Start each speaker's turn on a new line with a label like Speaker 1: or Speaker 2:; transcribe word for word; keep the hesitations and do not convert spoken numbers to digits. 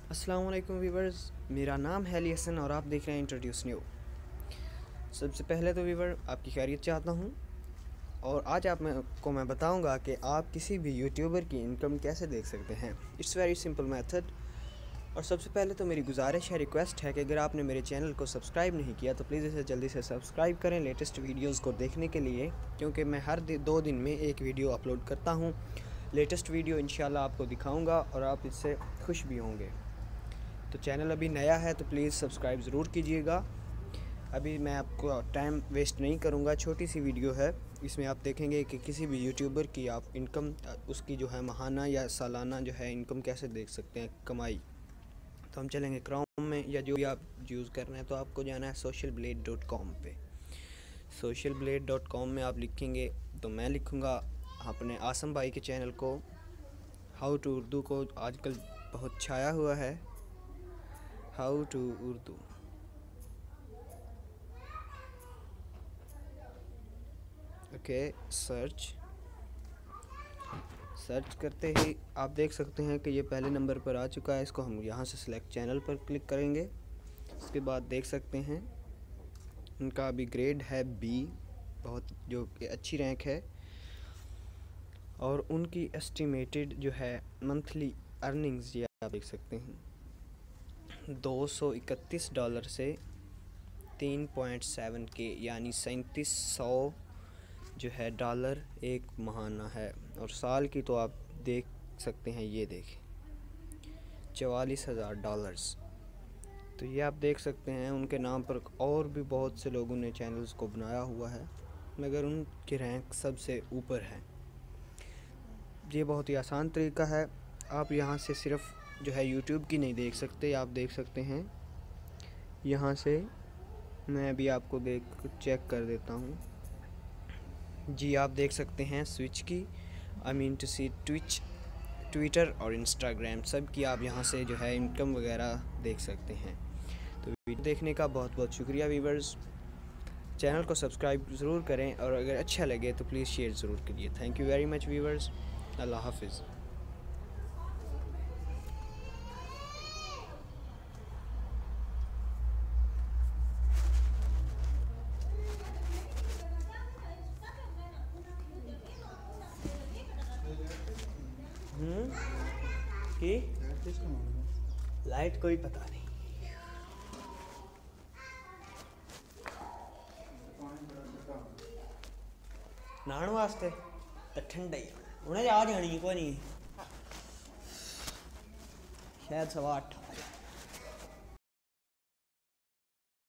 Speaker 1: अस्सलाम वालेकुम वीवर्स, मेरा नाम है अली हसन और आप देख रहे हैं इंट्रोड्यूस न्यू। सबसे पहले तो वीवर आपकी खैरियत चाहता हूँ और आज आप मैं को मैं बताऊँगा कि आप किसी भी यूट्यूबर की इनकम कैसे देख सकते हैं। It's very simple method. और सबसे पहले तो मेरी गुजारिश है, रिक्वेस्ट है कि अगर आपने मेरे चैनल को सब्सक्राइब नहीं किया तो प्लीज़ इसे जल्दी से सब्सक्राइब करें लेटेस्ट वीडियोज़ को देखने के लिए, क्योंकि मैं हर दो दिन में एक वीडियो अपलोड करता हूँ। लेटेस्ट वीडियो इंशाल्लाह आपको दिखाऊँगा और आप इससे खुश भी होंगे। तो चैनल अभी नया है तो प्लीज़ सब्सक्राइब ज़रूर कीजिएगा। अभी मैं आपको टाइम वेस्ट नहीं करूँगा, छोटी सी वीडियो है। इसमें आप देखेंगे कि किसी भी यूट्यूबर की आप इनकम, उसकी जो है माहाना या सालाना जो है इनकम कैसे देख सकते हैं, कमाई। तो हम चलेंगे क्रोम में या जो भी आप यूज़ कर रहे हैं, तो आपको जाना है सोशल ब्लेड डॉट कॉम पे। सोशल ब्लेड डॉट कॉम में आप लिखेंगे तो मैं लिखूँगा अपने आसम भाई के चैनल को, हाउ टू उर्दू को आजकल बहुत छाया हुआ है, how to Urdu. Okay, search search करते ही आप देख सकते हैं कि ये पहले नंबर पर आ चुका है। इसको हम यहाँ से सिलेक्ट चैनल पर क्लिक करेंगे। इसके बाद देख सकते हैं इनका अभी ग्रेड है बी, बहुत जो कि अच्छी रैंक है। और उनकी एस्टिमेटेड जो है मंथली अर्निंग्स ये आप देख सकते हैं दो सौ इकतीस डॉलर से तीन पॉइंट सेवन के यानी सैंतीस सौ जो है डॉलर एक माहाना है। और साल की तो आप देख सकते हैं, ये देखें चवालीस हज़ार डॉलर्स। तो ये आप देख सकते हैं उनके नाम पर और भी बहुत से लोगों ने चैनल्स को बनाया हुआ है, मगर उनकी रैंक सबसे ऊपर है। ये बहुत ही आसान तरीका है। आप यहाँ से सिर्फ जो है यूट्यूब की नहीं देख सकते, आप देख सकते हैं यहाँ से। मैं भी आपको देख चेक कर देता हूँ। जी आप देख सकते हैं स्विच की, I mean to see Twitch, Twitter और इंस्टाग्राम, सब की आप यहाँ से जो है इनकम वगैरह देख सकते हैं। तो वीडियो देखने का बहुत बहुत शुक्रिया वीवर्स। चैनल को सब्सक्राइब ज़रूर करें और अगर अच्छा लगे तो प्लीज़ शेयर ज़रूर करिए। Thank you very much viewers. अल्लाह हाफिज़। कि लाइट कोई पता नहीं। नहाने वास्ते तो ठंडा ही उन्हें आ जानी कोई नहीं, शायद सवा अठ।